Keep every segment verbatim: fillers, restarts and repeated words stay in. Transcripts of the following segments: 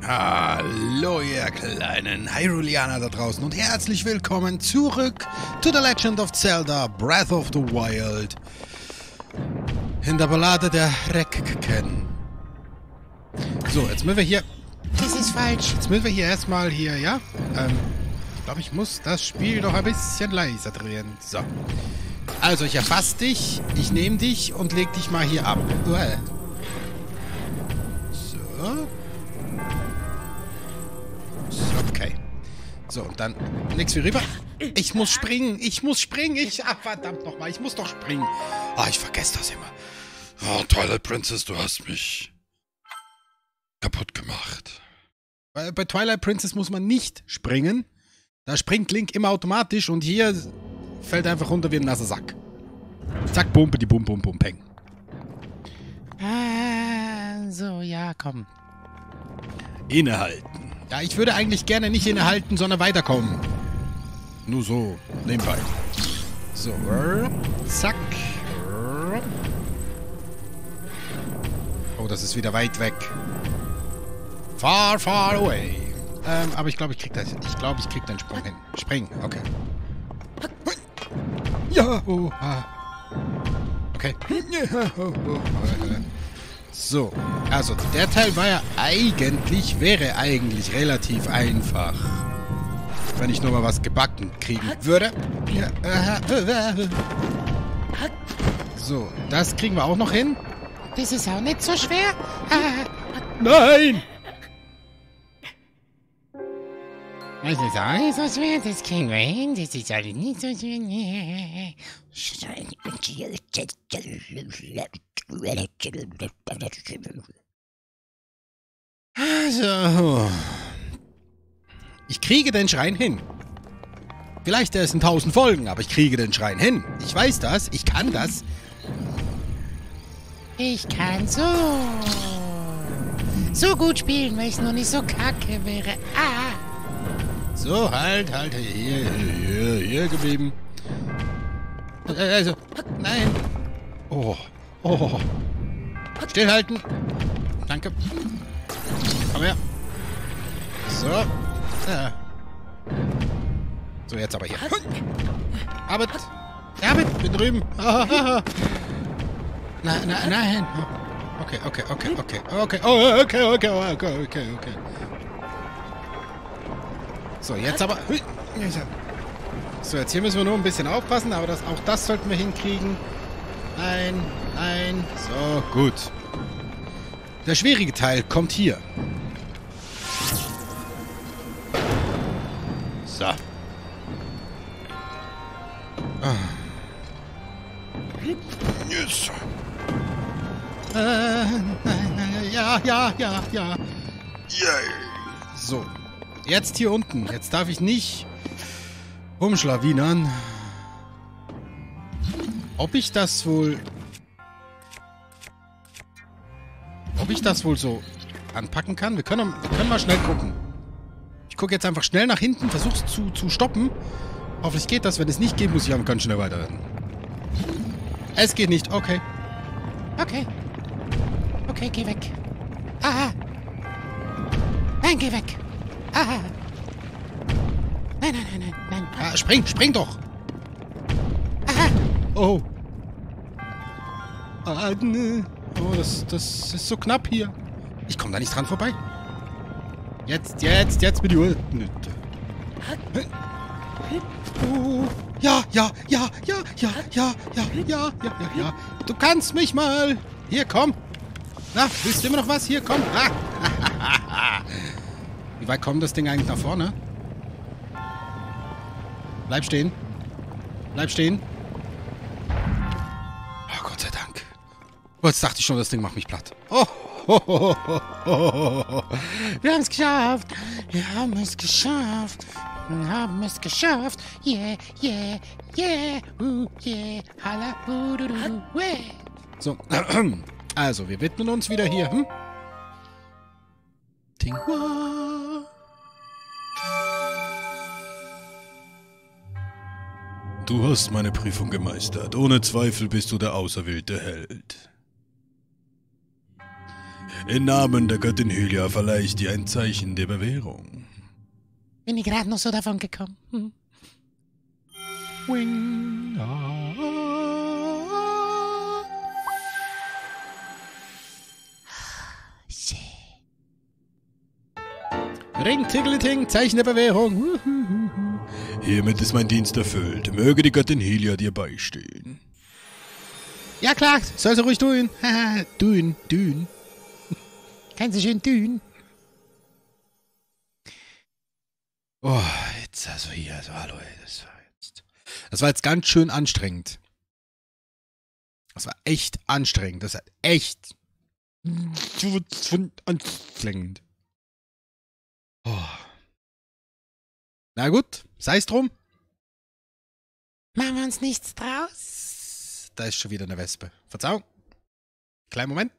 Hallo ihr kleinen Hyruleaner da draußen und herzlich willkommen zurück to The Legend of Zelda Breath of the Wild in der Ballade der Recken. So, jetzt müssen wir hier... Das ist falsch. Jetzt müssen wir hier erstmal hier, ja? Ähm, ich glaube, ich muss das Spiel noch ein bisschen leiser drehen. So. Also, ich erfasse dich, ich nehme dich und leg dich mal hier ab. So. Okay. So, und dann nix wie rüber. Ich muss springen, ich muss springen. Ich, ah, verdammt nochmal, ich muss doch springen. Ah, ich vergesse das immer. Oh, Twilight Princess, du hast mich kaputt gemacht. Weil bei Twilight Princess muss man nicht springen. Da springt Link immer automatisch und hier fällt er einfach runter wie ein nasser Sack. Zack, bumpe, die bum, bum, bum, peng. Ah, so, ja, komm. Innehalten. Ja, ich würde eigentlich gerne nicht innehalten, sondern weiterkommen. Nur so, nebenbei. So, zack. Oh, das ist wieder weit weg. Far, far away. Ähm, aber ich glaube, ich krieg das. Ich glaube, ich krieg den Sprung hin. Springen, okay. Ja, oh, ah. Okay. So, also der Teil war ja eigentlich, wäre eigentlich relativ einfach. Wenn ich nur mal was gebacken kriegen würde. So, das kriegen wir auch noch hin. Das ist auch nicht so schwer. Nein! Das ist auch nicht so schwer, das kriegen wir hin. Das ist alles nicht so schwer. Also. Ich kriege den Schrein hin. Vielleicht erst in tausend Folgen, aber ich kriege den Schrein hin. Ich weiß das, ich kann das. Ich kann so. So gut spielen, weil ich noch nicht so kacke wäre. Ah. So, halt, halt, hier, hier, hier geblieben. Also, nein. Oh, oh. Stillhalten. Danke. Komm her. So. Ja. So, jetzt aber hier. Arbeit. Arbeit, bin drüben. Na, na, nein. Okay, okay, okay, okay, okay, oh, okay, okay, okay, okay, okay. So, jetzt aber... So, jetzt hier müssen wir nur ein bisschen aufpassen, aber das, auch das sollten wir hinkriegen. Nein, nein. So, gut. Der schwierige Teil kommt hier. So. Ah. Yes. Äh, ja, ja, ja, ja. Yay. So. Jetzt hier unten. Jetzt darf ich nicht rumschlawinern. Ob ich das wohl... Ob ich das wohl so anpacken kann? Wir können, wir können mal schnell gucken. Ich gucke jetzt einfach schnell nach hinten, versuche es zu, zu stoppen. Hoffentlich geht das. Wenn es nicht geht, muss ich aber ganz schnell weiterrennen. Es geht nicht. Okay. Okay. Okay, geh weg. Aha. Nein, geh weg. Aha. Nein, nein, nein, nein, nein. Ah, spring, spring doch. Aha. Oh. Ah, ne. Oh, das, das ist so knapp hier. Ich komme da nicht dran vorbei. Jetzt, jetzt, jetzt mit die Uhr. Oh. Ja, ja, ja, ja, ja, ja, ja, ja, ja, ja, ja. Du kannst mich mal. Hier, komm. Na, willst du immer noch was? Hier, komm. Ah. Wie weit kommt das Ding eigentlich nach vorne? Bleib stehen. Bleib stehen. Oh, Gott sei Dank. Oh, jetzt dachte ich schon, das Ding macht mich platt. Oh, oh, oh, oh, oh, oh. Wir haben es geschafft. Wir haben es geschafft. Wir haben es geschafft. Yeah, yeah, yeah. Uh, yeah. Hala, uh, du, du, du, yeah. So, also, wir widmen uns wieder hier. Hm? Tingwa. Du hast meine Prüfung gemeistert. Ohne Zweifel bist du der auserwählte Held. Im Namen der Göttin Hylia verleihe ich dir ein Zeichen der Bewährung. Bin ich gerade noch so davon gekommen. Hm. Wing, ah, ah. Shit. Ring, Tiggeliting, Zeichen der Bewährung. Hiermit ist mein Dienst erfüllt. Möge die Göttin Hylia dir beistehen. Ja klar, soll sie ruhig tun. Haha, tun, tun. Kann sie schön tun. Oh, jetzt also hier, also hallo, das war jetzt. Das war jetzt ganz schön anstrengend. Das war echt anstrengend. Das war echt anstrengend. Oh. Na gut, sei's drum. Machen wir uns nichts draus? Da ist schon wieder eine Wespe. Verzeihung. Kleinen Moment.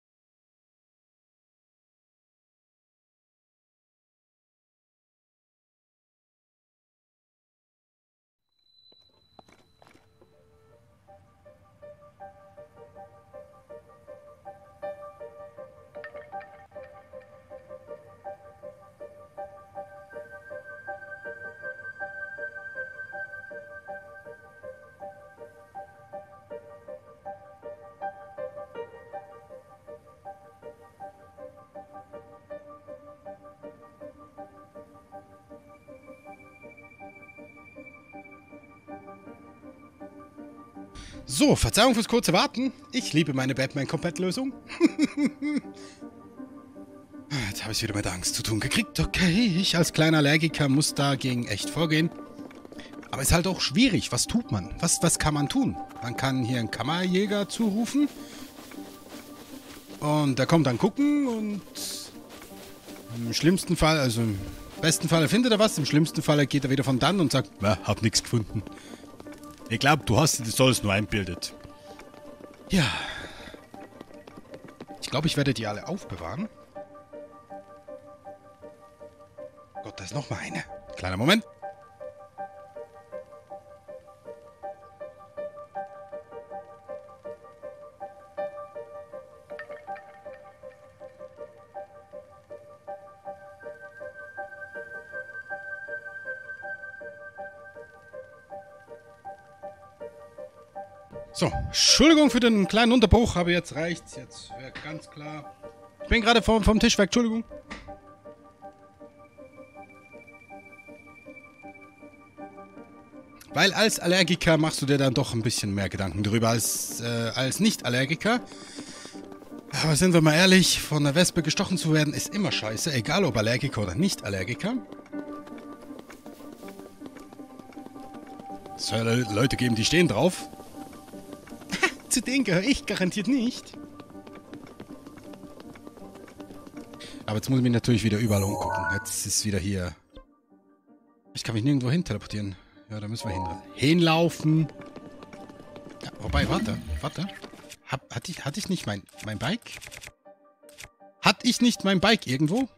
So, Verzeihung fürs kurze Warten. Ich liebe meine Batman-Komplettlösung. Jetzt habe ich wieder mit Angst zu tun gekriegt. Okay, ich als kleiner Allergiker muss dagegen echt vorgehen. Aber ist halt auch schwierig. Was tut man? Was, was kann man tun? Man kann hier einen Kammerjäger zurufen. Und der kommt dann gucken und im schlimmsten Fall, also im besten Fall findet er was, im schlimmsten Fall geht er wieder von dann und sagt, na, hab nichts gefunden. Ich glaube, du hast dir das alles nur einbildet. Ja. Ich glaube, ich werde die alle aufbewahren. Gott, da ist noch mal eine. Kleiner Moment. So, Entschuldigung für den kleinen Unterbruch, aber jetzt reicht's. Jetzt wäre ganz klar. Ich bin gerade vom, vom Tisch weg, Entschuldigung. Weil als Allergiker machst du dir dann doch ein bisschen mehr Gedanken darüber als, äh, als Nicht-Allergiker. Aber sind wir mal ehrlich, von der Wespe gestochen zu werden, ist immer scheiße, egal ob Allergiker oder Nicht-Allergiker. Es soll Leute geben, die stehen drauf. Zu denen gehöre ich garantiert nicht. Aber jetzt muss ich mich natürlich wieder überall umgucken. Jetzt ist wieder hier. Ich kann mich nirgendwo hin teleportieren. Ja, da müssen wir hin. Hinlaufen. Ja, wobei, warte, warte. Hab, hatte, ich, hatte ich nicht mein, mein Bike? Hatte ich nicht mein Bike irgendwo?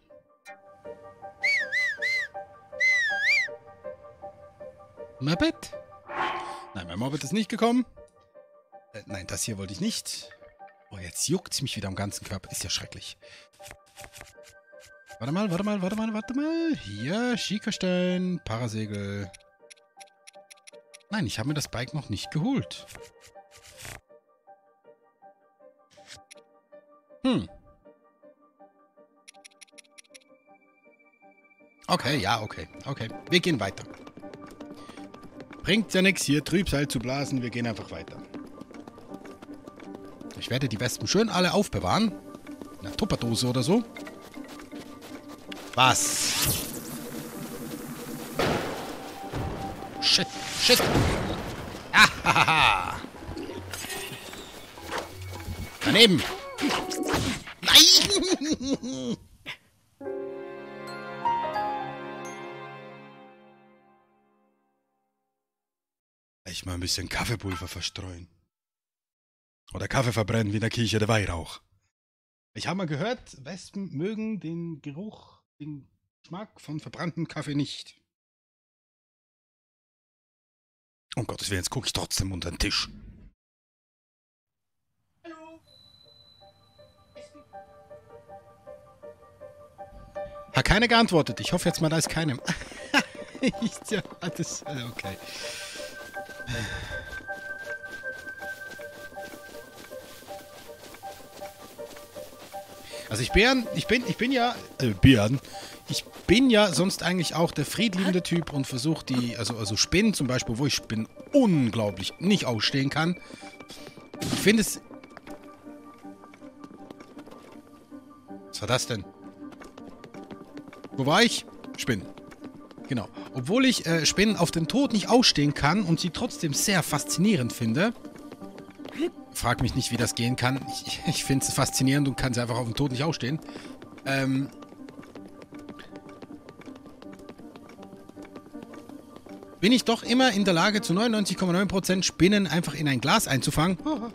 Moped? Nein, mein Moped ist nicht gekommen. Äh, nein, das hier wollte ich nicht. Oh, jetzt juckt es mich wieder am ganzen Körper. Ist ja schrecklich. Warte mal, warte mal, warte mal, warte mal. Hier, Schiekerstein, Parasegel. Nein, ich habe mir das Bike noch nicht geholt. Hm. Okay, ja, okay, okay. Wir gehen weiter. Bringt ja nichts, hier Trübsal zu blasen. Wir gehen einfach weiter. Ich werde die Wespen schön alle aufbewahren. In einer Tupperdose oder so. Was? Shit, shit. Ahaha. Daneben. Nein. Echt mal ein bisschen Kaffeepulver verstreuen. Oder Kaffee verbrennen wie in der Kirche der Weihrauch. Ich habe mal gehört, Wespen mögen den Geruch, den Geschmack von verbranntem Kaffee nicht. Um Gottes Willen, jetzt gucke ich trotzdem unter den Tisch. Hallo. Hat keiner geantwortet. Ich hoffe jetzt mal, da ist keinem. Ja, das... Okay. Also ich bin, ich bin, ich bin ja, äh, Bären. Ich bin ja sonst eigentlich auch der friedliebende Typ und versuche die, also, also Spinnen zum Beispiel, wo ich Spinnen unglaublich nicht ausstehen kann. Ich finde es... Was war das denn? Wo war ich? Spinnen. Genau. Obwohl ich äh, Spinnen auf den Tod nicht ausstehen kann und sie trotzdem sehr faszinierend finde. Frag mich nicht, wie das gehen kann. Ich, ich finde es faszinierend und kann sie einfach auf den Tod nicht ausstehen. Ähm... bin ich doch immer in der Lage, zu neunundneunzig Komma neun Prozent Spinnen einfach in ein Glas einzufangen.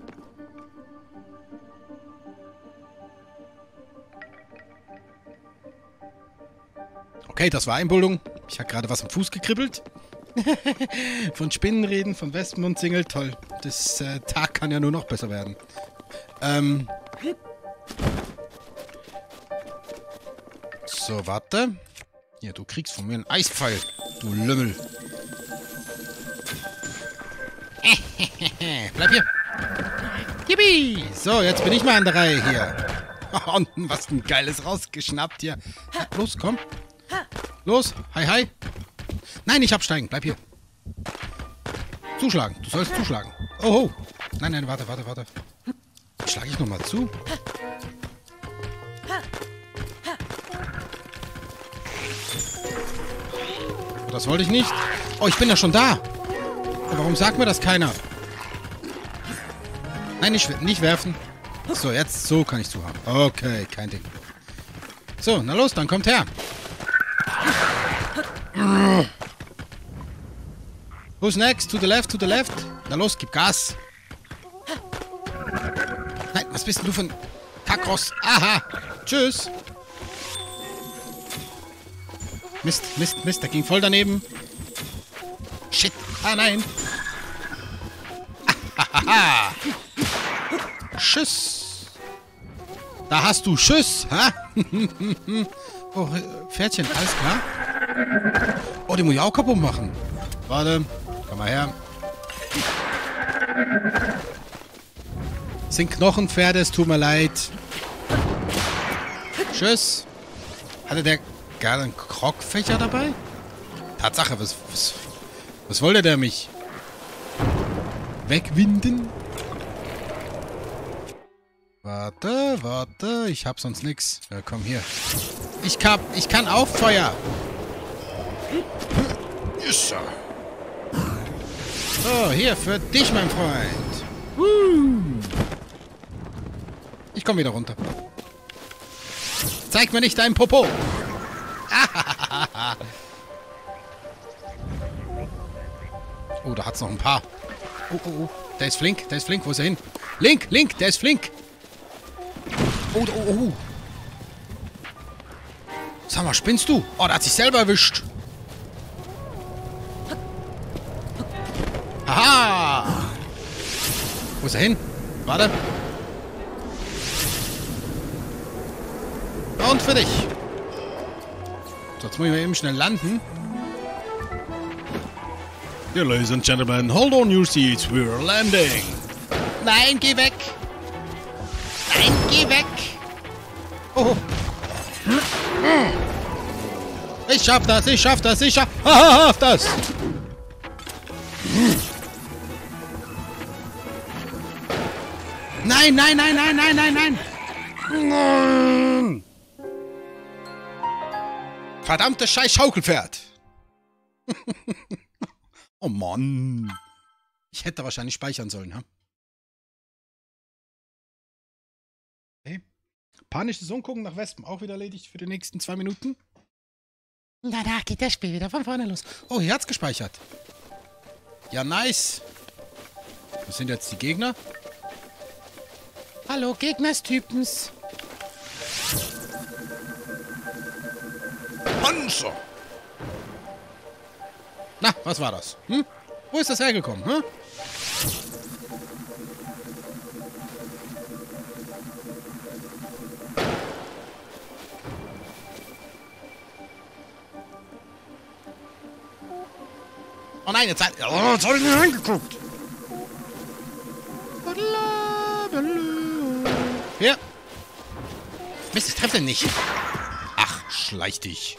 Okay, das war Einbildung. Ich habe gerade was am Fuß gekribbelt. Von Spinnen reden, von Wespen und Single. Toll. Das äh, Tag kann ja nur noch besser werden. Ähm. So, warte. Hier, du kriegst von mir einen Eispfeil. Du Lümmel. Bleib hier. Yippie. So, jetzt bin ich mal an der Reihe hier. Und was ein geiles rausgeschnappt hier. Los, komm. Los. Hi, hi. Nein, nicht absteigen. Bleib hier. Zuschlagen. Du sollst zuschlagen. Oh, oh. Nein, nein, warte, warte, warte. Schlage ich nochmal zu. Das wollte ich nicht. Oh, ich bin ja schon da. Warum sagt mir das keiner? Nein, nicht, nicht werfen. So, jetzt so kann ich zu haben. Okay, kein Ding. So, na los, dann kommt her. Who's next? To the left, to the left. Na los, gib Gas. Nein, was bist denn du für ein Kackross? Aha. Tschüss. Mist, Mist, Mist, der ging voll daneben. Shit. Ah, nein. Ahaha. Tschüss. Da hast du Tschüss. Ha? Oh, Pferdchen, alles klar? Oh, die muss ich auch kaputt machen. Warte. Komm mal her. Das sind Knochenpferde, es tut mir leid. Tschüss. Hatte der gar einen Krogfächer dabei? Tatsache, was, was, was wollte der mich? Wegwinden? Warte, warte, ich hab sonst nix. Ja, komm hier. Ich kann, ich kann auch Feuer. Yes, sir. So, hier für dich, mein Freund. Woo. Ich komm wieder runter. Zeig mir nicht dein Popo. Oh, da hat's noch ein paar. Oh, oh, oh. Der ist flink, der ist flink. Wo ist er hin? Link, Link, der ist flink. Oh, oh, oh. Sag mal, spinnst du? Oh, der hat sich selber erwischt. Haha. Wo ist er hin? Warte. Und für dich. So, jetzt muss ich mal eben schnell landen. Dear ladies and gentlemen, hold on your seats, we're landing. Nein, geh weg. Nein, geh weg. Oh. Ich schaff das, ich schaff das, ich schaff, schaff das. Nein, nein, nein, nein, nein, nein, nein. Nein. Verdammtes scheiß Schaukelpferd. Oh Mann. Ich hätte wahrscheinlich speichern sollen, ha? Okay. Panisches Umgucken nach Wespen auch wieder erledigt für die nächsten zwei Minuten. Danach geht das Spiel wieder von vorne los. Oh, hier hat's gespeichert. Ja, nice. Was sind jetzt die Gegner? Hallo, Gegnerstypens. Panzer! Na, was war das? Hm? Wo ist das hergekommen, hm? Oh nein, jetzt, hat, oh, jetzt habe ich nicht reingeguckt. Hier. Mist, ich treffe den nicht. Ach, schleich dich.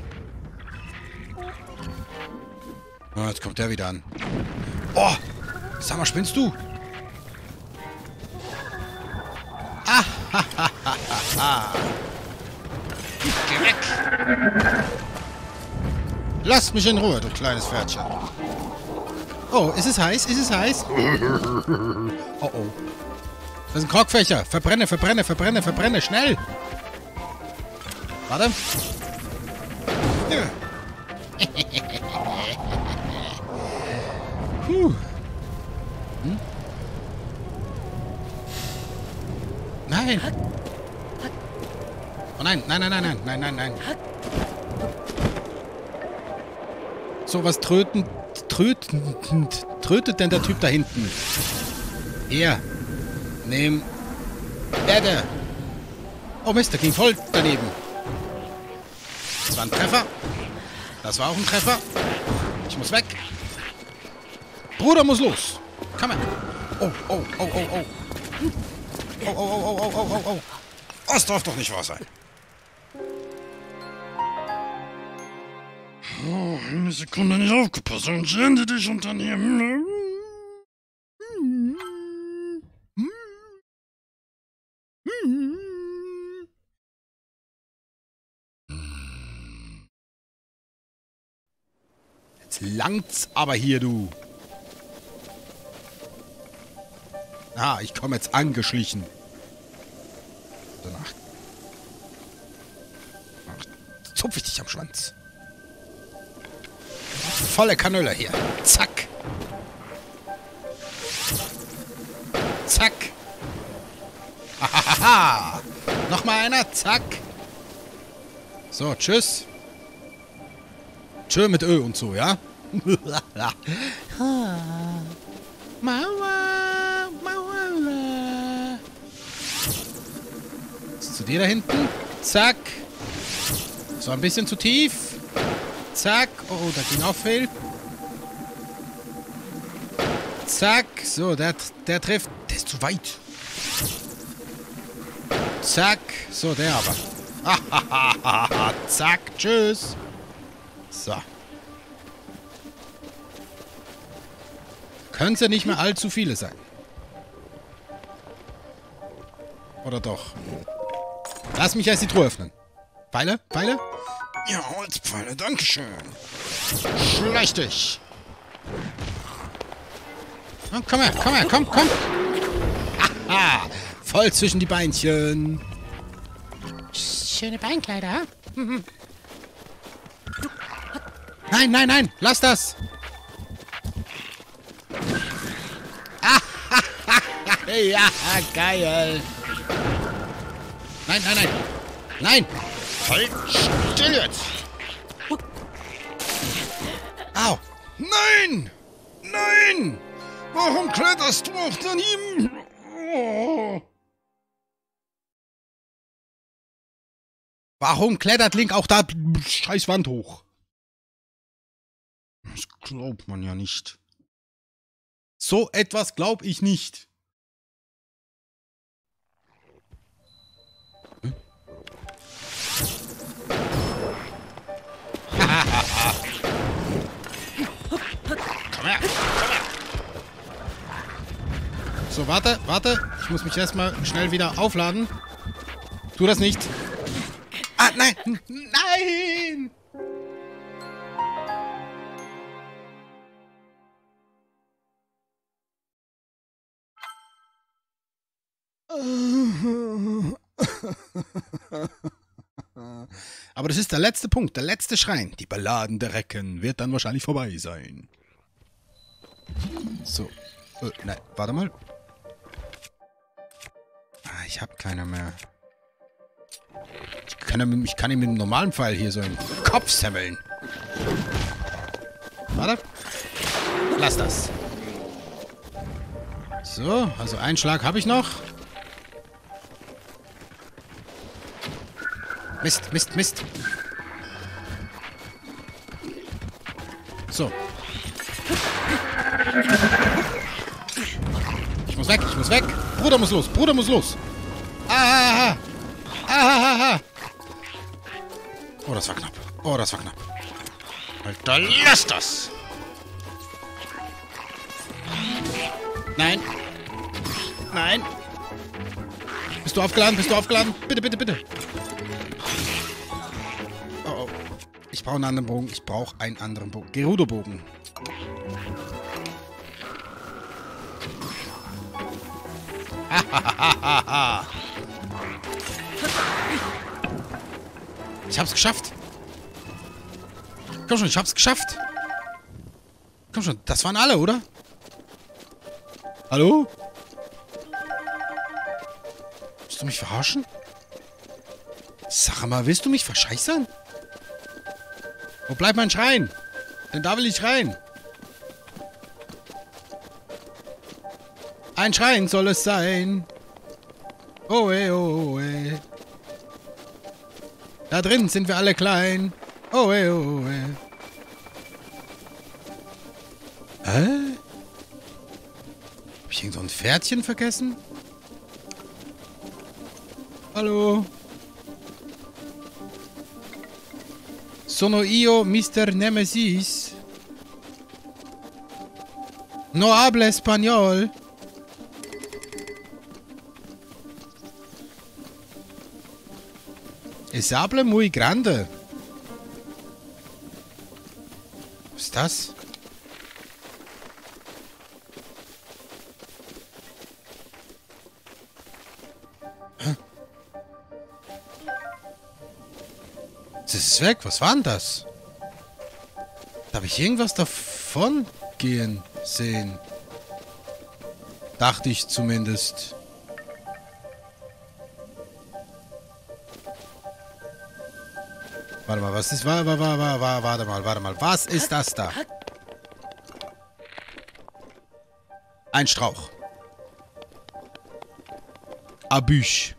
Oh, jetzt kommt der wieder an. Oh, sag mal, spinnst du? Ah, ha, ha, ha, ha. Geh weg. Lasst mich in Ruhe, du kleines Pferdchen. Oh, ist es heiß? Ist es heiß? Oh, oh. Das ist ein Krogfächer. Verbrenne, verbrenne, verbrenne, verbrenne. Schnell. Warte. Ja. Puh. Hm? Nein. Oh nein, nein, nein, nein, nein, nein, nein, nein. So, was trötend, trötend, trötet denn der Typ da hinten? Hier. Nehm. Erde. Oh Mist, der ging voll daneben. Das war ein Treffer. Das war auch ein Treffer. Ich muss weg. Bruder muss los. Komm her. Oh, oh, oh, oh, oh. Oh, oh, oh, oh, oh, oh, oh. Das darf doch nicht wahr sein. Oh, eine Sekunde nicht aufgepasst und ich ende dich Unternehmen. Jetzt langt's aber hier, du. Ah, ich komme jetzt angeschlichen. Danach zupf ich dich am Schwanz. Volle Kanüle hier. Zack. Zack. Hahaha. Nochmal einer. Zack. So, tschüss. Tschö mit Ö und so, ja? Mauer. Mauer. Zu dir da hinten. Zack. So, ein bisschen zu tief. Zack. Oh, oh, da ging auch fehl. Zack. So, der, der trifft. Der ist zu weit. Zack. So, der aber. Zack. Tschüss. So. Können es ja nicht mehr allzu viele sein. Oder doch? Lass mich erst die Truhe öffnen. Pfeile? Pfeile? Ja, Holzpfeile, dankeschön. Schleich dich. Oh, komm her, komm her, komm, komm. Aha, voll zwischen die Beinchen. Schöne Beinkleider, hm? Nein, nein, nein, lass das. Ja, geil. Nein, nein, nein. Nein. Halt still jetzt. Au. Nein. Nein. Warum kletterst du auf daneben? Oh. Warum klettert Link auch da scheiß Wand hoch? Das glaubt man ja nicht. So etwas glaub ich nicht. Hm? Komm her, komm her. So, warte, warte. Ich muss mich erstmal schnell wieder aufladen. Tu das nicht. Ah, nein! Nein! Aber das ist der letzte Punkt, der letzte Schrein. Die Balladen der Recken wird dann wahrscheinlich vorbei sein. So. Äh, nein, warte mal. Ah, ich habe keiner mehr. Ich kann, ich kann ihm mit dem normalen Pfeil hier so einen Kopf semmeln. Warte. Lass das. So, also einen Schlag habe ich noch. Mist, Mist, Mist. So. Ich muss weg, ich muss weg. Bruder muss los, Bruder muss los. Ah, ah, ah, ah. Oh, das war knapp. Oh, das war knapp. Alter, lass das! Nein. Nein. Bist du aufgeladen? Bist du aufgeladen? Bitte, bitte, bitte. Oh, oh. Ich brauche einen anderen Bogen. Ich brauche einen anderen Bogen. Gerudo-Bogen. Ich hab's geschafft. Komm schon, ich hab's geschafft. Komm schon, das waren alle, oder? Hallo? Willst du mich verarschen? Sag mal, willst du mich verscheißern? Wo bleibt mein Schrein? Denn da will ich rein. Ein Schrein soll es sein. Oh, ey, oh, ey. Da drin sind wir alle klein. Oh, ey, oh, ey. Hä? Hab ich irgend so ein Pferdchen vergessen? Hallo? Sono io, Mister Nemesis. No habla español. Es habla muy grande. Was ist das? Hä? Das ist weg. Was war denn das? Da habe ich irgendwas davon gehen sehen. Dachte ich zumindest. Warte mal, was ist... Warte, warte, warte, warte mal, warte mal. Was ist das da? Ein Strauch. Abüsch.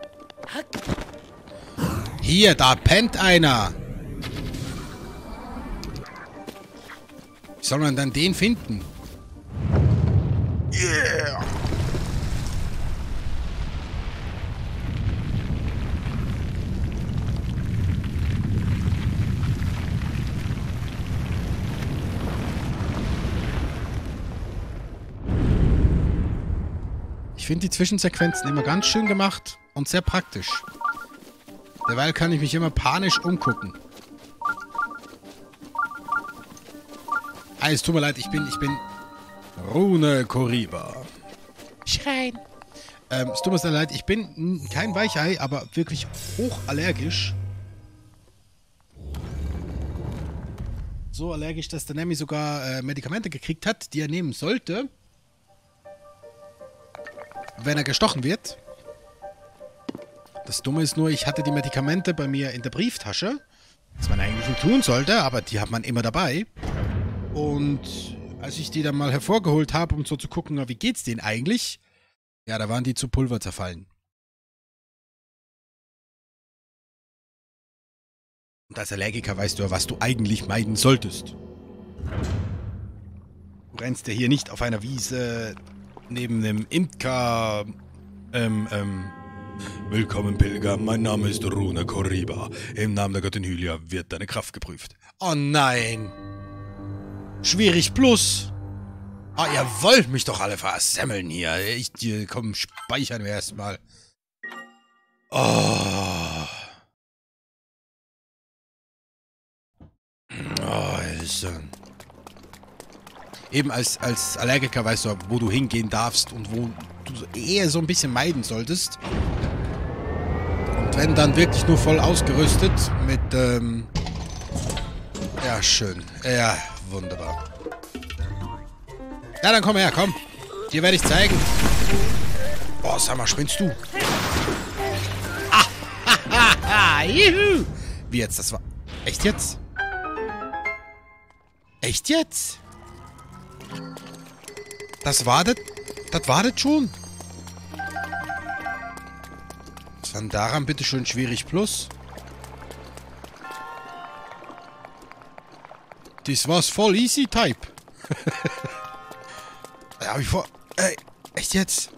Hier, da pennt einer. Wie soll man dann den finden? Yeah. Ich finde die Zwischensequenzen immer ganz schön gemacht und sehr praktisch. Derweil kann ich mich immer panisch umgucken. Ah, es tut mir leid, ich bin, ich bin Rune Koriba. Schrein. Ähm, es tut mir sehr leid, ich bin kein Weichei, aber wirklich hochallergisch. So allergisch, dass der Nemi sogar äh, Medikamente gekriegt hat, die er nehmen sollte, wenn er gestochen wird. Das Dumme ist nur, ich hatte die Medikamente bei mir in der Brieftasche, was man eigentlich nicht tun sollte, aber die hat man immer dabei. Und als ich die dann mal hervorgeholt habe, um so zu gucken, na, wie geht's denen eigentlich, ja, da waren die zu Pulver zerfallen. Und als Allergiker weißt du ja, was du eigentlich meiden solltest. Du rennst ja hier nicht auf einer Wiese neben einem Imker, ähm, ähm, willkommen Pilger, mein Name ist Rune Koriba. Im Namen der Göttin Hylia wird deine Kraft geprüft. Oh nein! Schwierig plus! Ah, ihr wollt mich doch alle versemmeln hier. Ich, die, komm, speichern wir erstmal. Oh. Oh, also. Eben als, als Allergiker weißt du, wo du hingehen darfst und wo du eher so ein bisschen meiden solltest. Und wenn dann wirklich nur voll ausgerüstet mit, ähm... ja, schön. Ja, wunderbar. Ja, dann komm her, komm. Dir werde ich zeigen. Boah, sag mal, spinnst du? Ah, ha, ha, ha, juhu. Wie jetzt? Das war... Echt jetzt? Echt jetzt? Das war das... Das war das schon? Was war denn daran bitte schön schwierig plus? Das war's voll easy type. Ja, hab ich vor... Ey, echt jetzt?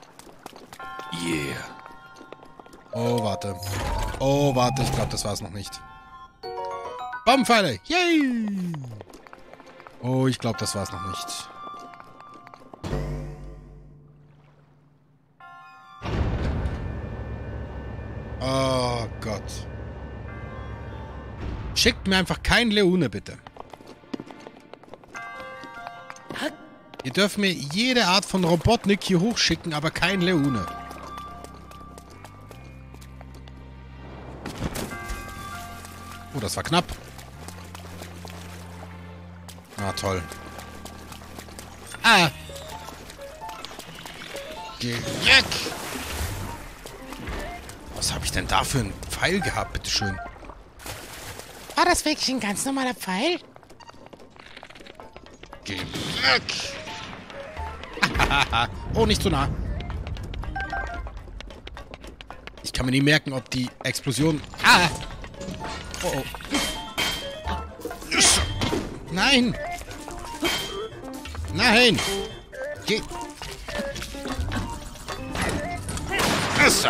Yeah. Oh, warte. Oh, warte, ich glaube, das war's noch nicht. Bombenpfeile! Yay! Oh, ich glaube, das war's noch nicht. Oh Gott. Schickt mir einfach keinen Leone, bitte. Ihr dürft mir jede Art von Robotnik hier hochschicken, aber kein Leone. Oh, das war knapp. Na toll. Ah! Geh weg! Was habe ich denn da für einen Pfeil gehabt, bitteschön? War das wirklich ein ganz normaler Pfeil? Geh weg! Oh, nicht zu nah. Ich kann mir nie merken, ob die Explosion... Ah! Oh, oh. Nein! Nein! Geh! So.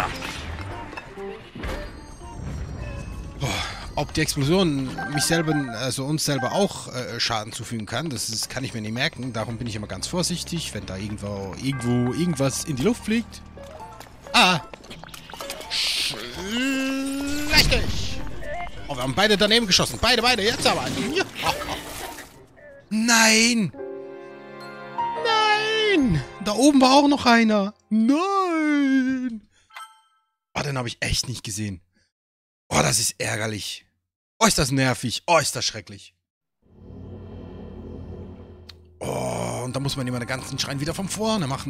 Ob die Explosion mich selber, also uns selber auch äh, Schaden zufügen kann, das ist, kann ich mir nicht merken. Darum bin ich immer ganz vorsichtig, wenn da irgendwo, irgendwo irgendwas in die Luft fliegt. Ah! Schlecht! Oh, wir haben beide daneben geschossen. Beide, beide, jetzt aber. Ja. Nein! Nein! Da oben war auch noch einer. Nein! Oh, den habe ich echt nicht gesehen. Oh, das ist ärgerlich. Oh, ist das nervig. Oh, ist das schrecklich. Oh, und da muss man immer den ganzen Schrein wieder von vorne machen.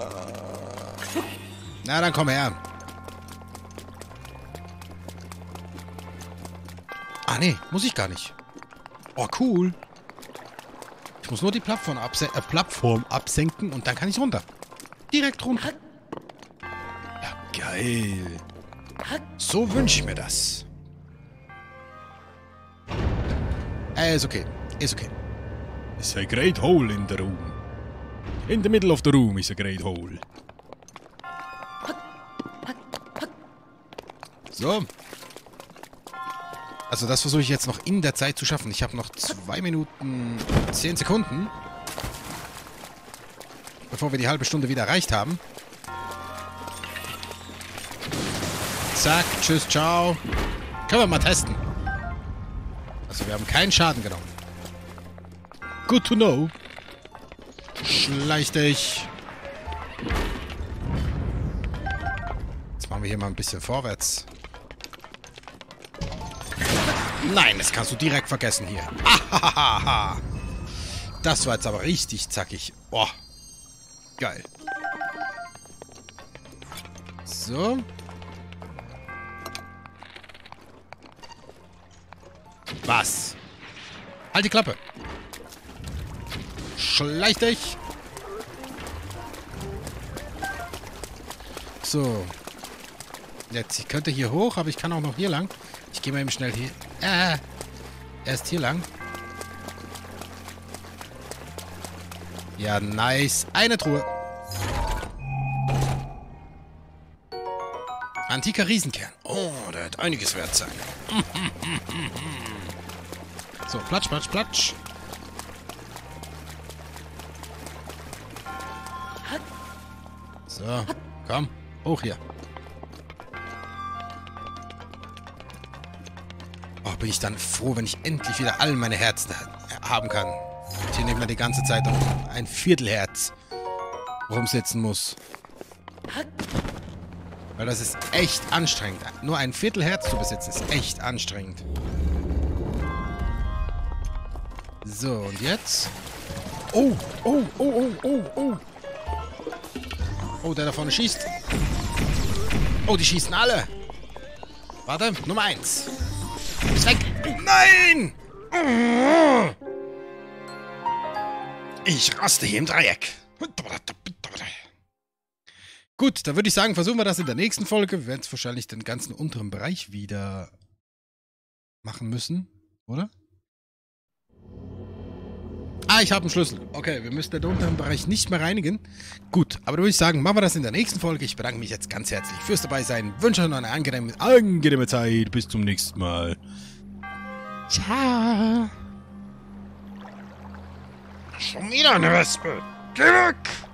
Na, dann komm her. Ah, nee, muss ich gar nicht. Oh, cool. Ich muss nur die Plattform, abse äh, Plattform absenken und dann kann ich runter. Direkt runter. Ja, geil. So wünsche ich mir das. Äh, ist okay. Ist okay. It's a great hole in the room. In the middle of the room is a great hole. So. Also das versuche ich jetzt noch in der Zeit zu schaffen. Ich habe noch zwei Minuten zehn Sekunden. Bevor wir die halbe Stunde wieder erreicht haben. Zack, tschüss, ciao. Können wir mal testen. Also wir haben keinen Schaden genommen. Good to know. Schleich dich. Jetzt machen wir hier mal ein bisschen vorwärts. Nein, das kannst du direkt vergessen hier. Ahahaha. Das war jetzt aber richtig zackig. Boah. Geil. So. Was? Halt die Klappe. Schleich dich. So. Jetzt, ich könnte hier hoch, aber ich kann auch noch hier lang. Ich gehe mal eben schnell hier. Äh, erst hier lang. Ja, nice. Eine Truhe. Antiker Riesenkern. Oh, der hat einiges wert sein. So, platsch, platsch, platsch. So, komm, hoch hier. Oh, bin ich dann froh, wenn ich endlich wieder all meine Herzen haben kann. Und hier nicht mehr die ganze Zeit um ein Viertelherz rumsitzen muss. Weil das ist echt anstrengend. Nur ein Viertelherz zu besitzen ist echt anstrengend. So, und jetzt? Oh, oh, oh, oh, oh, oh. Oh, der da vorne schießt. Oh, die schießen alle. Warte, Nummer eins. Ist weg. Nein! Ich raste hier im Dreieck. Gut, dann würde ich sagen, versuchen wir das in der nächsten Folge. Wir werden es wahrscheinlich den ganzen unteren Bereich wieder machen müssen, oder? Ah, ich habe einen Schlüssel. Okay, wir müssen den unteren Bereich nicht mehr reinigen. Gut, aber da würde ich sagen, machen wir das in der nächsten Folge. Ich bedanke mich jetzt ganz herzlich fürs dabei sein. Wünsche euch noch eine angenehme, angenehme Zeit. Bis zum nächsten Mal. Ciao. Schon wieder eine Wespe. Geh weg!